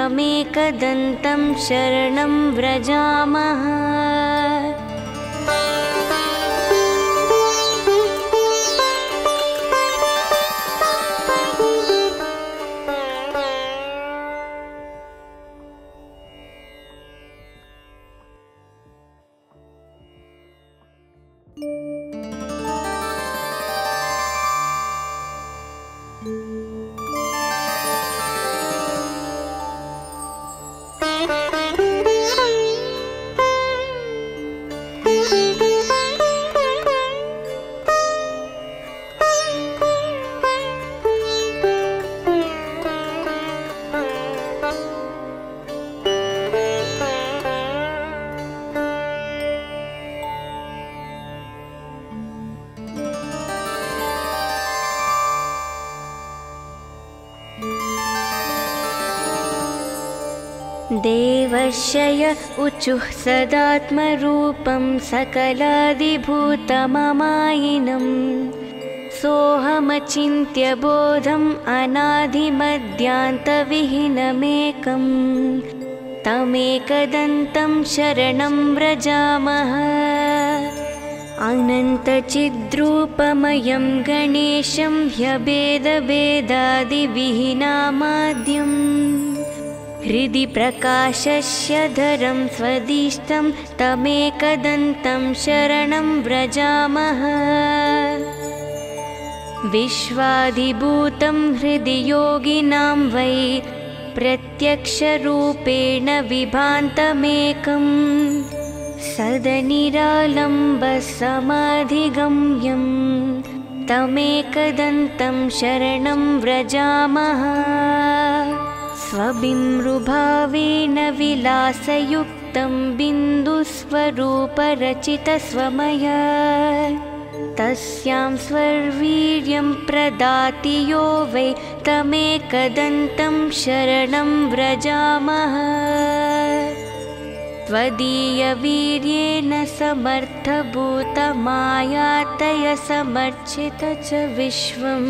तमेकदन्तं शरणं व्रजामः। देवर्षय उचुः सदात्मरूपं सकलादिभूतममायिनं सोऽहमचिन्त्य बोधम् अनादिमध्यान्तविहीनमेकं तमेकदन्तं शरणं व्रजामः। अनन्तचिद्रूपमयं गणेशं ह्यभेदभेदादिविहीनामाद्यम् हृदि प्रकाशस्य धरं स्वदिष्टं तमेकदन्तं शरणं व्रजामः। विश्वाधिभूतं हृदि योगिनां वै प्रत्यक्षरूपेण विभान्तमेकं सदनिरालम्बसमाधिगम्यं तमेकदन्तं शरणं व्रजामः। स्वबिम्रुभावेन विलासयुक्तं बिन्दुस्वरूपरचितस्वमया तस्यां स्वर्वीर्यं प्रदाति यो वै तमेकदन्तं शरणं व्रजामः। त्वदीयवीर्येण समर्थभूतमायातय समर्चित च विश्वम्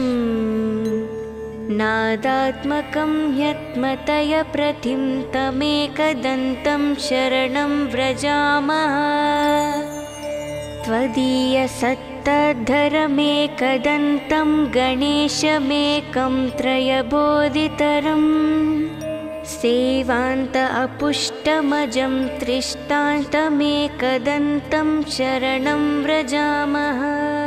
नादात्मकं यत्मतय प्रतिं तमेकदन्तं शरणं व्रजामः। त्वदीयसत्तद्धरमेकदन्तं गणेशमेकं त्रयबोधितरम् सेवान्त अपुष्टमजं त्रिष्टान्तमेकदन्तं शरणं व्रजामः।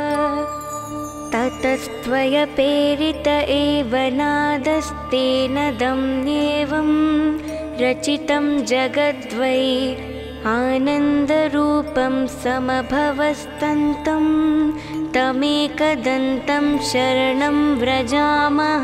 ततस्त्वयपेरित एव नादस्तेन दम्येवं रचितं जगद्वै आनन्दरूपं समभवस्तन्तं तमेकदन्तं शरणं व्रजामः।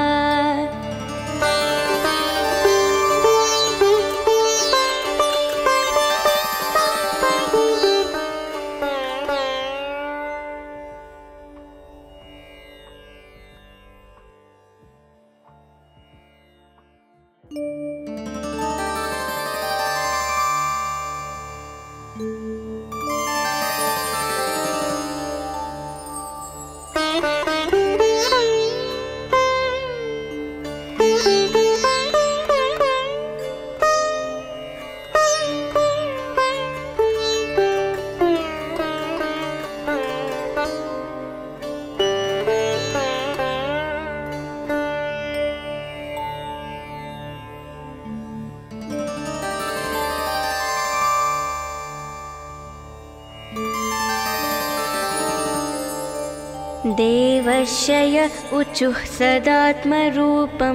देवर्षय उचुः सदात्मरूपं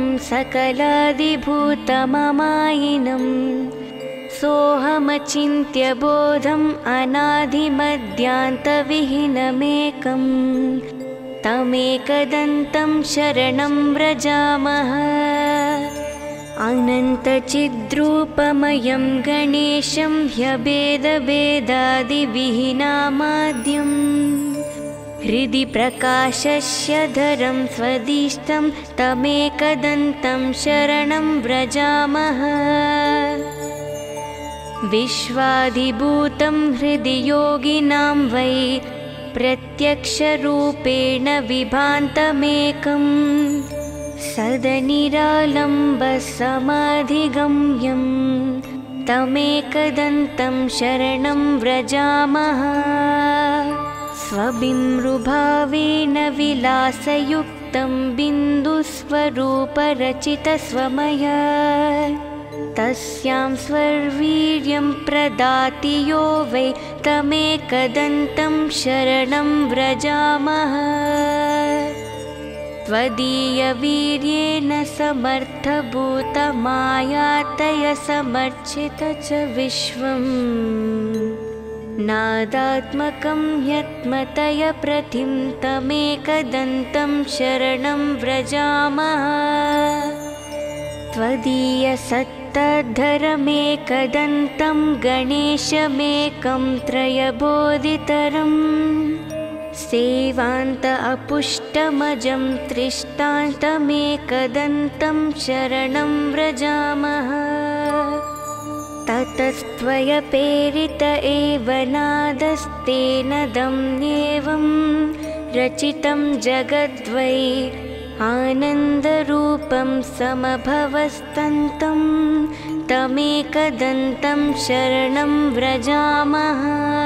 सकलादिभूतममायिनं सोऽहमचिन्त्य बोधम् अनादिमध्यान्तविहीनमेकं तमेकदन्तं शरणं व्रजामः। अनन्तचिद्रूपमयं गणेशं ह्यभेदभेदादिविहीनामाद्यम् हृदि प्रकाशस्य धरं स्वदिष्टं तमेकदन्तं शरणं व्रजामः। विश्वाधिभूतं हृदि योगिनां वै प्रत्यक्षरूपेण विभान्तमेकं सदनिरालम्बसमाधिगम्यं तमेकदन्तं शरणं व्रजामः। स्वबिम्रुभावेन विलासयुक्तं बिन्दुस्वरूपरचितस्वमया तस्यां स्वर्वीर्यं प्रदाति यो वै तमेकदन्तं शरणं व्रजामः। त्वदीयवीर्येण समर्थभूतमायातय समर्चित च विश्वम् नादात्मकं यत्मतय प्रतिं तमेकदन्तं शरणं व्रजामः। त्वदीयसत्तद्धरमेकदन्तं गणेशमेकं त्रयबोधितरम् सेवान्त अपुष्टमजं त्रिष्टान्तमेकदन्तं शरणं व्रजामः। ततस्त्वयपेरित एव नादस्तेन दम्येवं रचितं जगद्वै आनन्दरूपं समभवस्तन्तं तमेकदन्तं शरणं व्रजामः।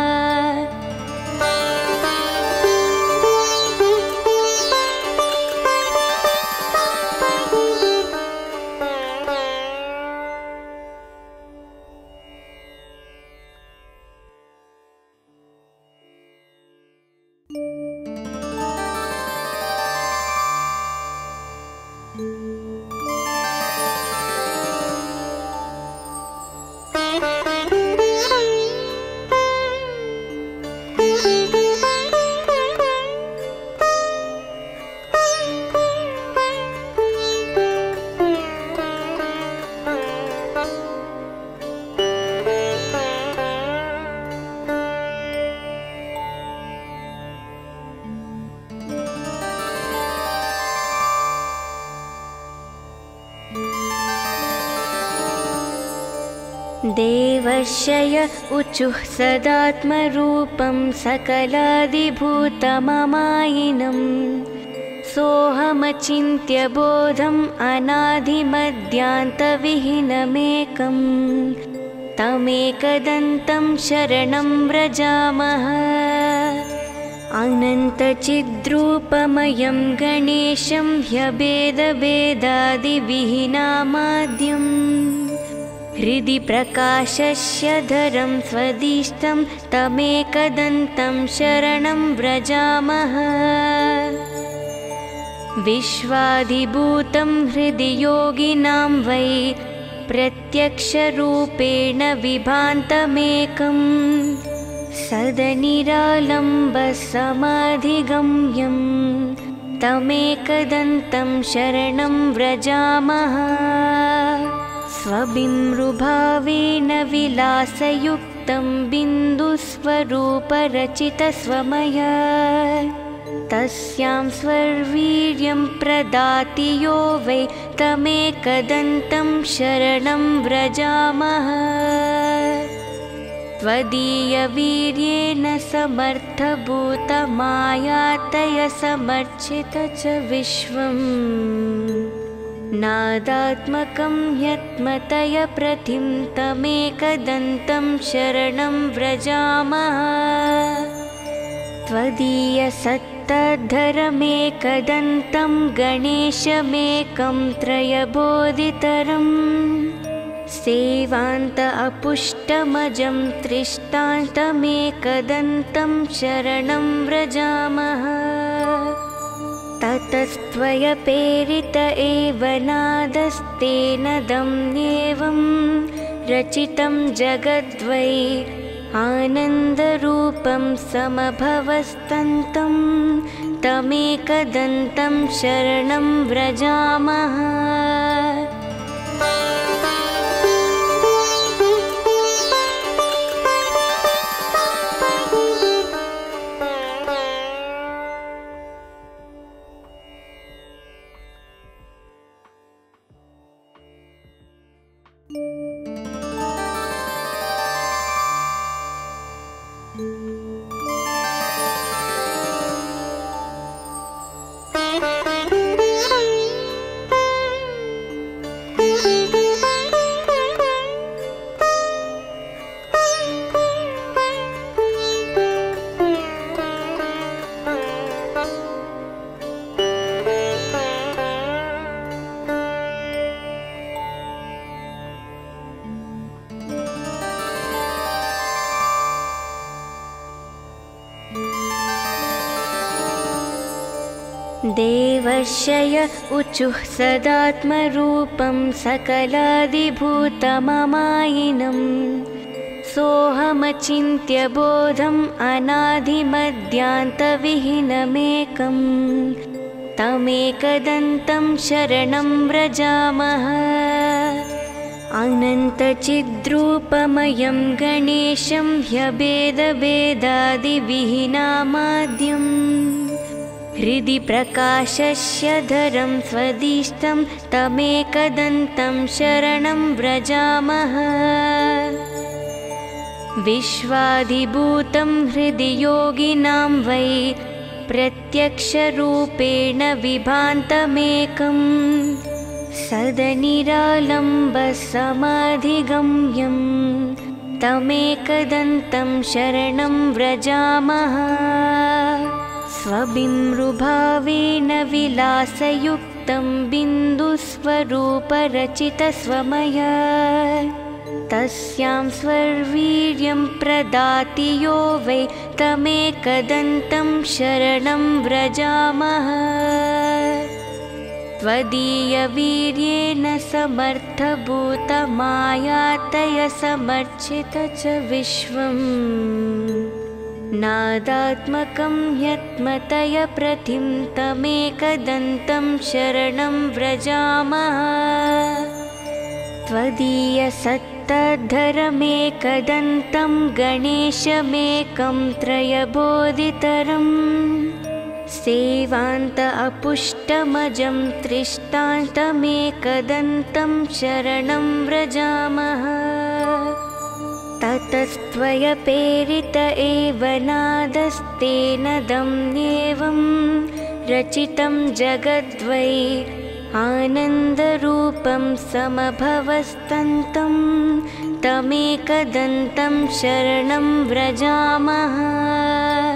देवर्षय उचुः सदात्मरूपं सकलादिभूतममायिनं सोऽहमचिन्त्य बोधम् अनादिमध्यान्तविहीनमेकं तमेकदन्तं शरणं व्रजामः। अनन्तचिद्रूपमयं गणेशं ह्यभेदभेदादिविहीनामाद्यम् हृदि प्रकाशस्य धरं स्वदिष्टं तमेकदन्तं शरणं व्रजामः। विश्वाधिभूतं हृदि योगिनां वै प्रत्यक्षरूपेण विभान्तमेकं सदनिरालम्बसमाधिगम्यं तमेकदन्तं शरणं व्रजामः। स्वबिम्रुभावेन विलासयुक्तं बिन्दुस्वरूपरचितस्वमया तस्यां स्वर्वीर्यं प्रदाति यो वै तमेकदन्तं शरणं व्रजामः। त्वदीयवीर्येण समर्थभूतमायातय समर्चित च विश्वम् नादात्मकं यत्मतय प्रतिं तमेकदन्तं शरणं व्रजामः। त्वदीयसत्तद्धरमेकदन्तं गणेशमेकं त्रयबोधितरं सेवान्त अपुष्टमजं त्रिष्टान्तमेकदन्तं शरणं व्रजामः। ततस्त्वयपेरित एव नादस्तेन दम्येवं रचितं जगद्वै आनन्दरूपं समभवस्तन्तं तमेकदन्तं शरणं व्रजामः। देवर्षय उचुः सदात्मरूपं सकलादिभूतममायिनं सोऽहमचिन्त्य बोधम् अनादिमध्यान्तविहीनमेकं तमेकदन्तं शरणं व्रजामः। अनन्तचिद्रूपमयं गणेशं ह्यभेदभेदादिविहीनामाद्यम् हृदि प्रकाशस्य धरं स्वदिष्टं तमेकदन्तं शरणं व्रजामः। विश्वाधिभूतं हृदि योगिनां वै प्रत्यक्षरूपेण विभान्तमेकं सदनिरालम्बसमाधिगम्यं तमेकदन्तं शरणं व्रजामः। स्वबिम्रुभावेन विलासयुक्तं बिन्दुस्वरूपरचितस्वमया तस्यां स्वर्वीर्यं प्रदाति यो वै तमेकदन्तं शरणं व्रजामः। त्वदीयवीर्येण समर्थभूतमायातय समर्चित च विश्वम् नादात्मकं यत्मतय प्रतिं तमेकदन्तं शरणं व्रजामः। त्वदीयसत्तद्धरमेकदन्तं गणेशमेकं त्रयबोधितरम् सेवान्त अपुष्टमजं त्रिष्टान्तमेकदन्तं शरणं व्रजामः। ततस्त्वयपेरित एव नादस्तेन दम्येवं रचितं जगद्वै आनन्दरूपं समभवस्तन्तं तमेकदन्तं शरणं व्रजामः।